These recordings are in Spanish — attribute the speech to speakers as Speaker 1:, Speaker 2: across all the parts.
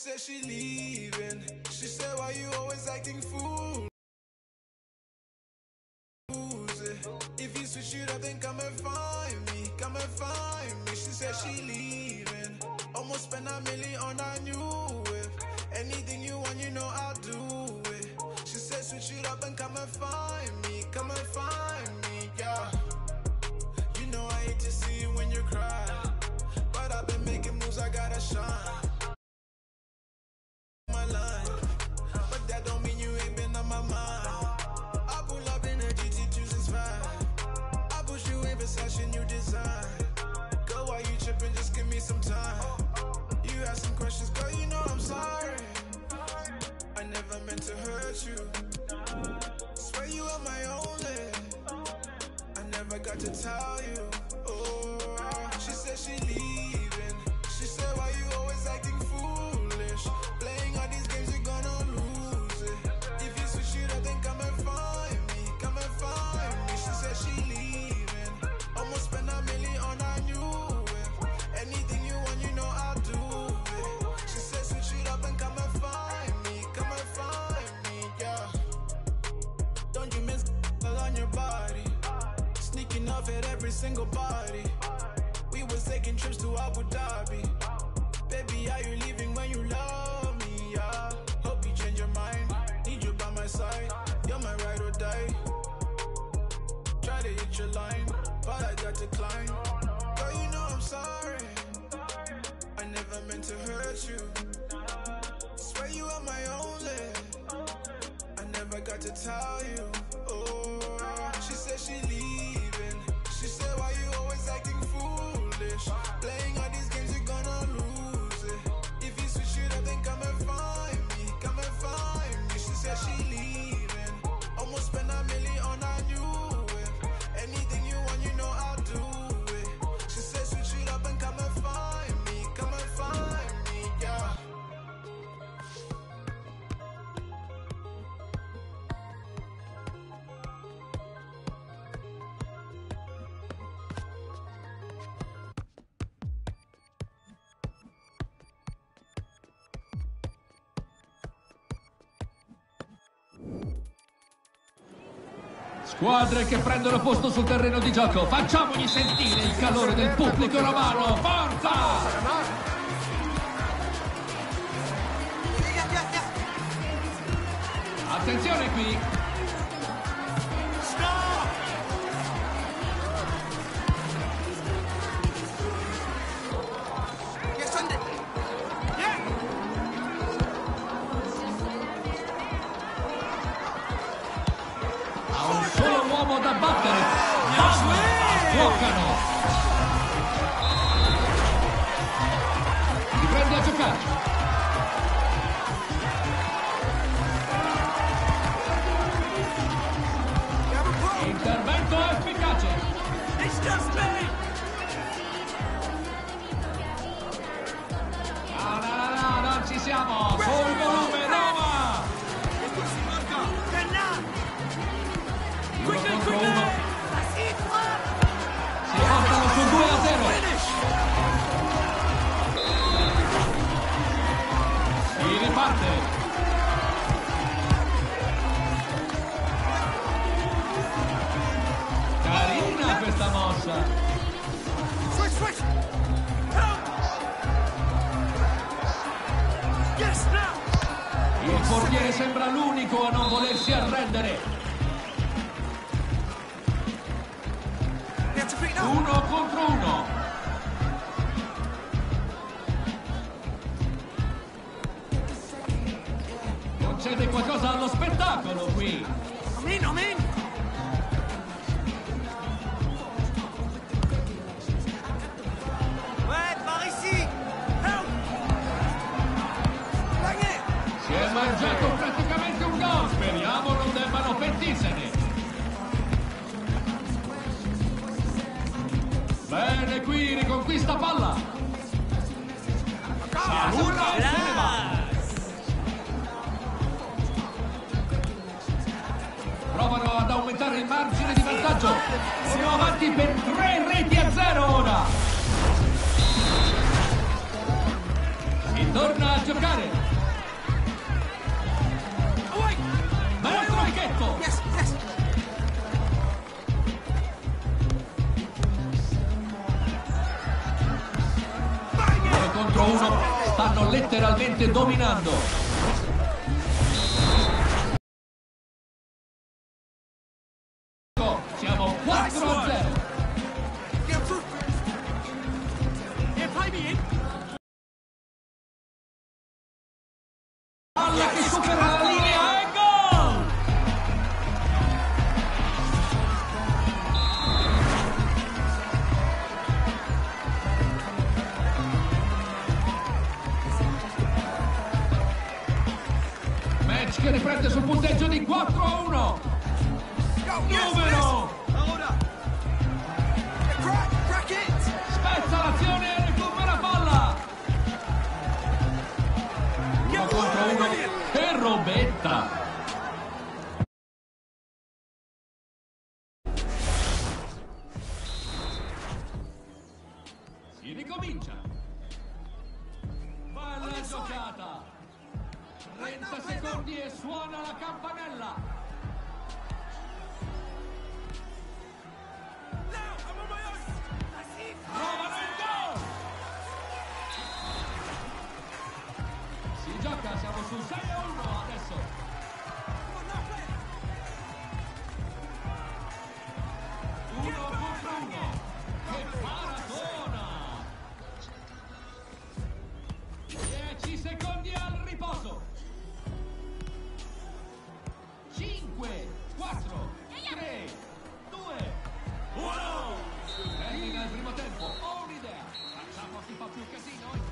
Speaker 1: Said she leaving. She said, why you always acting fool? If you switch it up, then come and find me. Come and find me. She said she leaving. Almost spent $1 million on a new whip. Anything you want, you know I'll do it. She said switch it up and come and find me. Come and find me, yeah. You know I hate to see you when you cry, but I've been making moves, I gotta shine. My line, but that don't mean you ain't been on my mind. I pull up in a GT choosing vibe. I push you in Versace new design. Girl, why you tripping? Just give me some time. You ask some questions, girl, you know I'm sorry. I never meant to hurt you. Swear you are my only. I never got to tell you. Oh, she said she leaving. She said, why you always acting foolish? Playing all these games, you're gonna lose it. If you switch it up, then come and find me. Come and find me. She said she leaving. Almost spent $1 million on a new whip. Anything you want, you know I'll do it. She said switch it up and come and find me. Come and find me, yeah. Don't you miss on your body? Sneaking off at every single body. We was taking trips to Abu Dhabi. Baby, are you leaving when you love me? Yeah. Hope you change your mind. Need you by my side. You're my ride or die. Try to hit your line, but I got to climb. Girl, you know I'm sorry. I never meant to hurt you. Swear you are my only. I never got to tell you. Oh, she said she leaving. She said, why you always acting foolish? Playing all these games, you're gonna lose it. If you switch it up, then come and find me. Come and find me. She said she leaving. Almost spent $1 million on a new whip. Anything you want, you know I'll do it. She said switch it up and come and find me. Come and find me, yeah.
Speaker 2: Squadre che prendono posto sul terreno di gioco, facciamogli sentire il calore del pubblico romano, forza! Attenzione qui! Da battere, toccano, riprende a giocare, intervento efficace, no, non ci siamo, sul volume, Roma! Uno contro uno. Si portano su 2-0. Si riparte. Carina questa mossa. Il portiere sembra l'unico a non volersi arrendere. Uno contro uno. Concede qualcosa allo spettacolo qui. Si è mangiato praticamente un gol. Speriamo non debbano pentirsene. Bene qui, riconquista palla. Saluta e se ne va. Provano ad aumentare il margine di vantaggio. Sono avanti per 3-0 ora. Torna a giocare. Bel tronchetto. 2 contro 1. Stanno letteralmente dominando. Siamo 4-0. Palla che supera la linea e gol! Match che riprende sul punteggio di 4-1. Numero! Spezza l'azione e recupera palla! 1 contro 1 e robetta! Si ricomincia! Bella giocata! 30 secondi e suona la campanella! Provano il gol! Si gioca, siamo su 6-1 adesso. 1 contro 1. Che maratona! 10 secondi al riposo. 5, 4, 3, 2, 1. Termina il primo tempo. Ho un'idea. Facciamo chi fa più casino.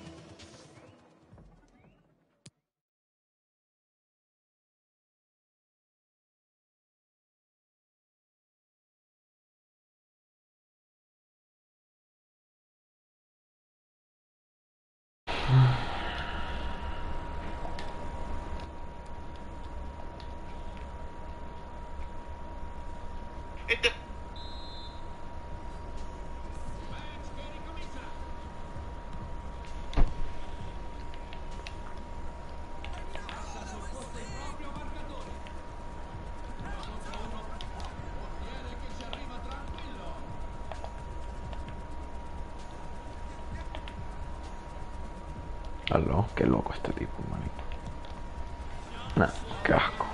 Speaker 3: Allora, che loco este tipo, manito. Nah, che asco.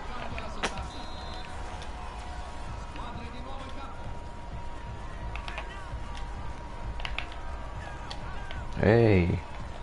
Speaker 3: Ehi.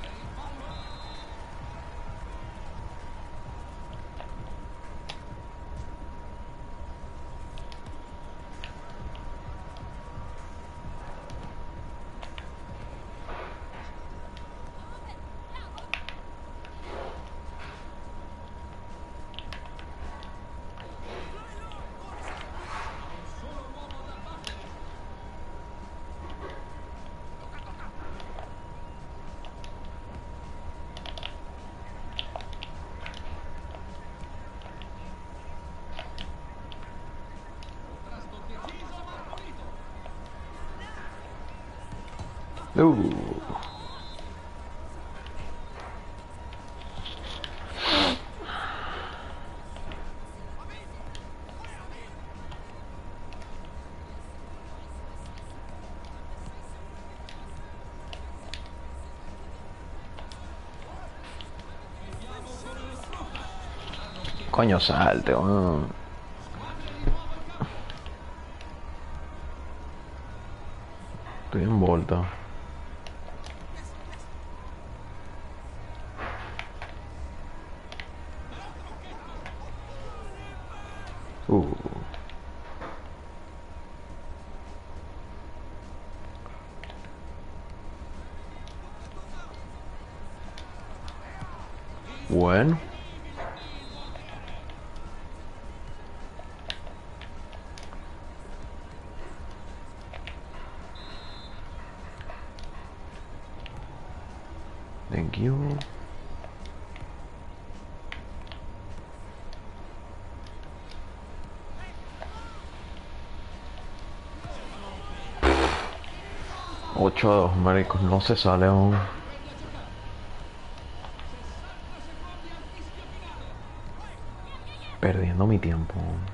Speaker 3: Coño, salte, weón. Estoy envuelto. Bueno. Thank you. Ocho a 2, maricos, no se sale aún. Perdiendo mi tiempo.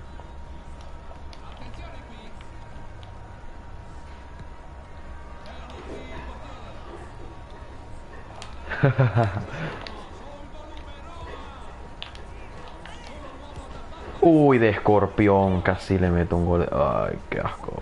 Speaker 3: Uy, de escorpión, casi le meto un gol. Ay, qué asco.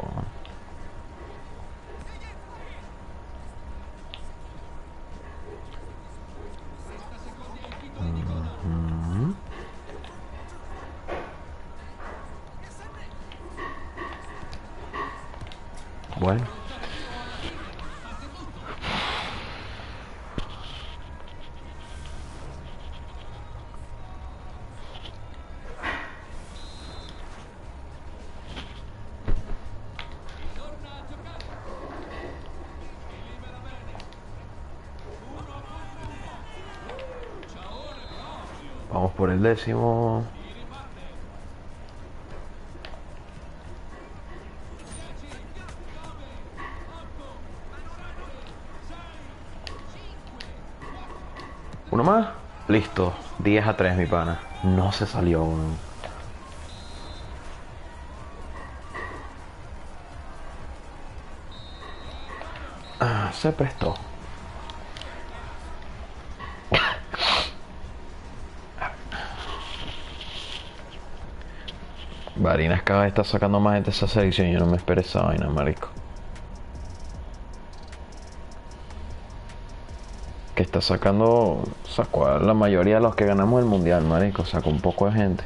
Speaker 3: Bueno. Vamos por el 10º. Uno más. Listo. 10-3, mi pana. No se salió aún. Ah, se prestó. Barinas cada vez está sacando más gente de esa selección. Yo no me esperé esa vaina, marico. Que está sacando, sacó a la mayoría de los que ganamos el mundial, marico. Sacó un poco de gente.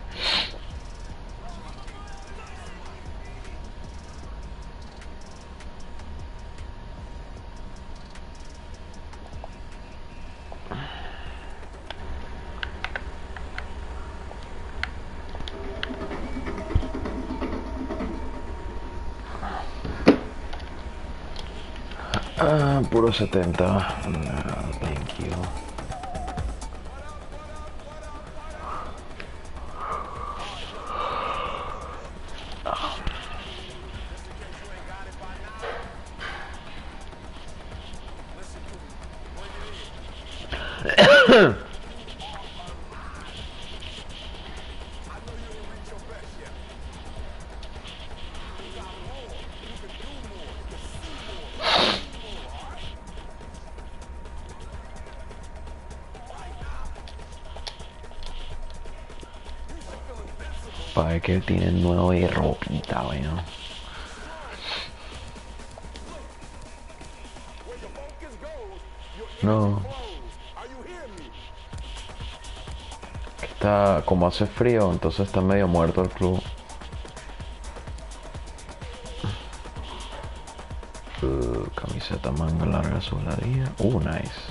Speaker 3: Ah, puro 70. Ah, thank you. Para ver que él tiene nuevo y ropita, weón. No. Está, como hace frío, entonces está medio muerto el club. Camiseta manga larga soldadilla. Nice.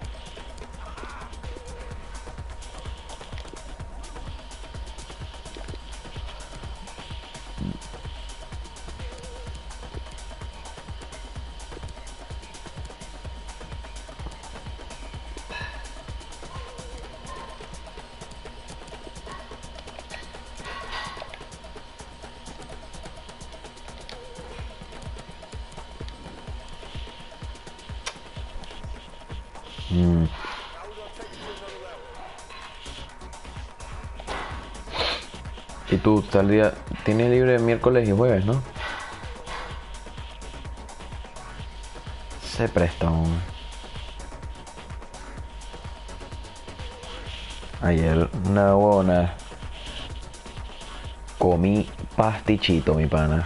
Speaker 3: Y tú, tal día, tienes libre miércoles y jueves, ¿no? Se presta un... Ayer, una buena. Comí pastichito, mi pana.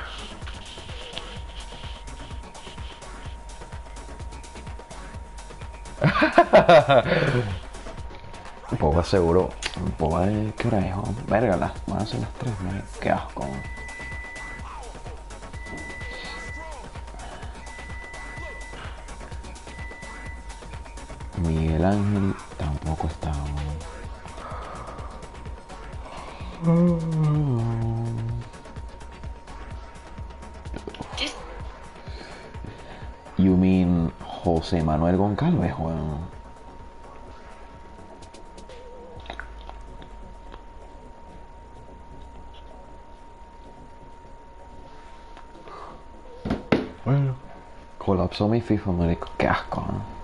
Speaker 3: Un poco seguro. Un poco de... ¿Qué hora es? Verga, van a ser las 3, ¿no? Qué asco. Miguel Ángel tampoco está. You mean José Manuel Goncalves, weón. Bueno, colapsó mi FIFA, marico. Qué asco, ¿no?